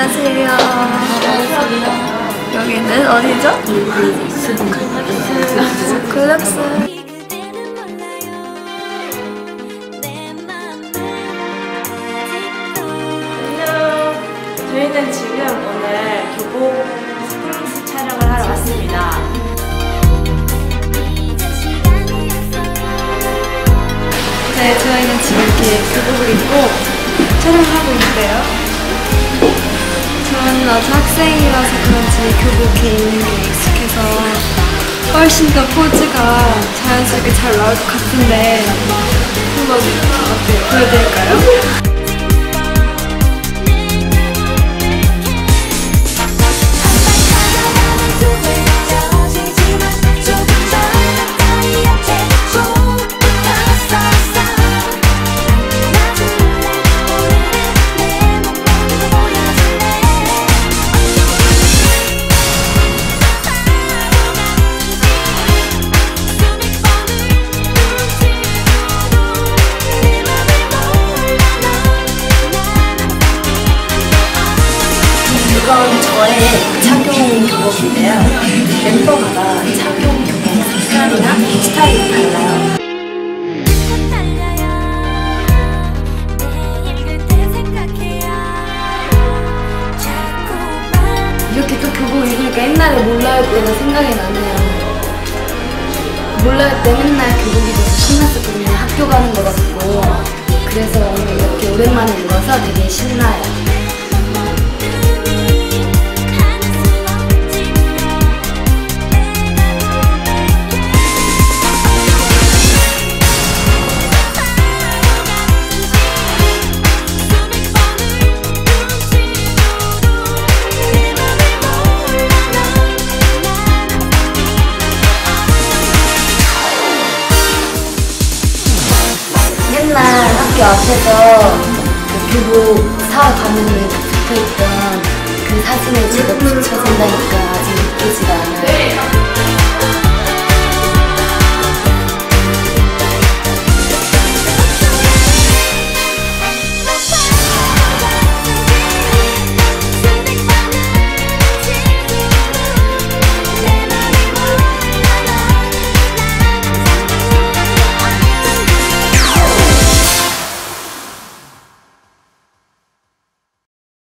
안녕하세요. 여기는 어디죠? 글럭스. 안녕. 저희는 지금 오늘 교복 스프링스 촬영을 하러 왔습니다. 네, 저희는 지금 이렇게 교복을 입고 촬영을 하고 있는데요. 저는 아직 학생이라서 그런지 교복에 입는 게 익숙해서 훨씬 더 포즈가 자연스럽게 잘 나올 것 같은데 한번 어때요? 보여드릴까요? 이건 저의 착용 교복인데요. 멤버마다 착용 교복 색깔이나 스타일이 달라요. 이렇게 또 교복 입으니까 옛날에 몰라였던 생각이 나네요. 몰라요 때 맨날 교복 입어서 신났었거든요. 학교 가는 거 같고. 그래서 오늘 이렇게 오랜만에 입어서 되게 신나요. 맨날 학교 앞에서 그 교복 사러 가면은 붙어있던 그 사진을 제가 붙여준다니까 아직 믿기지가 않아요.